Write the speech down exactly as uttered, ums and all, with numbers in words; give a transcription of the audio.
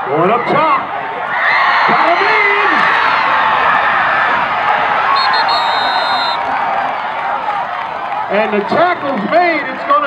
Going up top. Got him in. And the tackle's made. It's going